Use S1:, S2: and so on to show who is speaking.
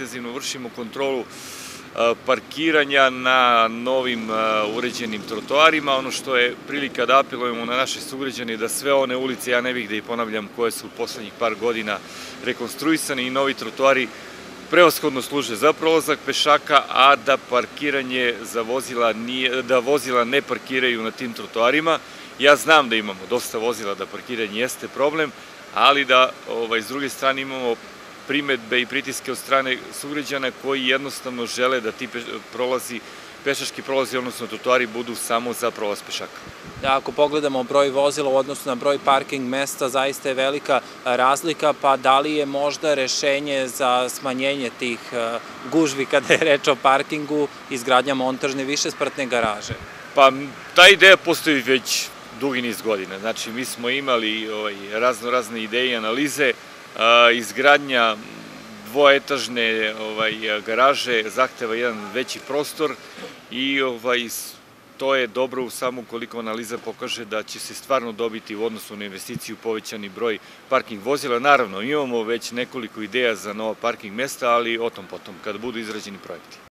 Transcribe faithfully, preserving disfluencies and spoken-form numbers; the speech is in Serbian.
S1: intenzivno vršimo kontrolu parkiranja na novim uređenim trotoarima. Ono što je prilika da apelujemo na naše sugrađane da sve one ulice, ja ne bih da ih ponavljam, koje su u poslednjih par godina rekonstruisane i novi trotoari prevashodno služe za prolazak pešaka, a da parkiranje za vozila nije, da vozila ne parkiraju na tim trotoarima. Ja znam da imamo dosta vozila, da parkiranje jeste problem, ali da s druge strane imamo primetbe i pritiske od strane sugrađana koji jednostavno žele da ti prolazi, pešački prolazi, odnosno trotoari, budu samo za prolaz pešaka.
S2: Ako pogledamo broj vozila u odnosu na broj parking mesta, zaista je velika razlika, pa da li je možda rešenje za smanjenje tih gužvi kada je reč o parkingu izgradnja montažne višespratne garaže?
S1: Pa ta ideja postoji već dugi niz godina. Znači, mi smo imali razno razne ideje i analize. Izgradnja dvoetažne garaže zahteva jedan veći prostor i to je dobro samo ukoliko analiza pokaže da će se stvarno dobiti u odnosu na investiciju povećani broj parking vozila. Naravno, imamo već nekoliko ideja za nova parking mesta, ali o tom potom, kada budu izrađeni projekti.